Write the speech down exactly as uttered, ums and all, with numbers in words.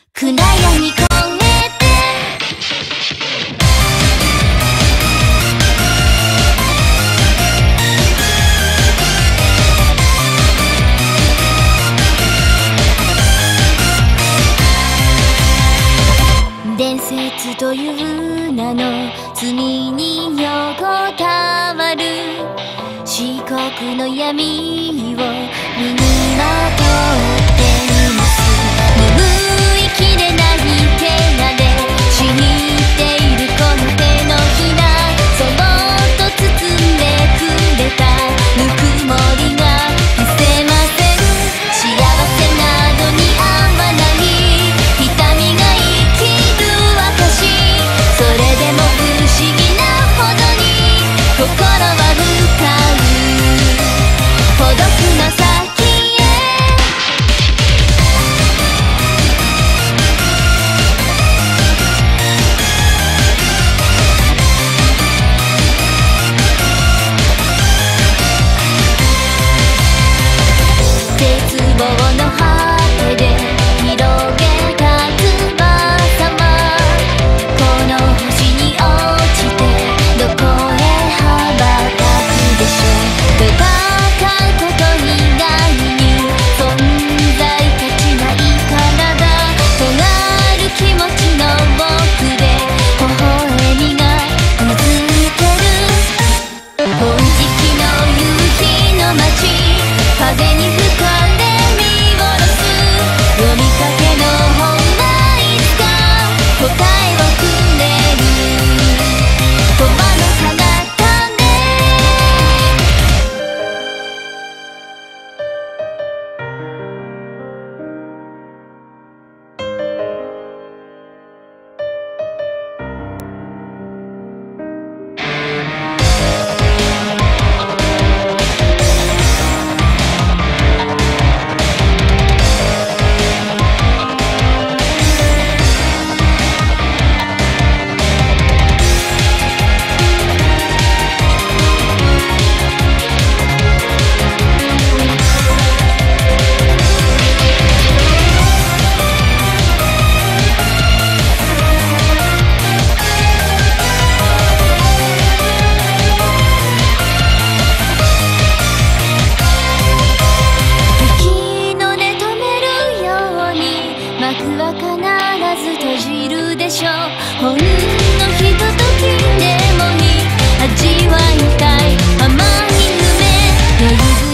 暗闇越えて伝説という名の罪に横たわる四国の闇を身にまとっています。拭いきれない怪我で死にっているこの手のひら、そっと包んでくれたぬくもりが消せません。幸せなどに合わない痛みが生きる証、それでも不思議なほどに心は向かう孤独の先へ。絶望の果てで広げた翼はこの星に落ちてどこへ羽ばたくでしょう。戦うこと以外に存在価値ないからだ。尖る気持ちの僕で微笑みがうずける。本時期の夕日の街、風に吹かれ見下ろす読みかけの本はいつか答えをくれる。鳥羽の彼方で息の根止めるように幕は必ず閉じるでしょう。ほんのひとときでもいい味わいたい甘い夢のゆず